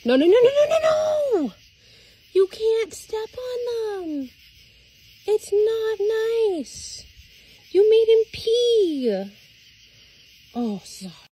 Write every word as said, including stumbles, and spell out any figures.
No, no, no, no, no, no, no! You can't step on them. It's not nice. You made him pee. Oh, sorry.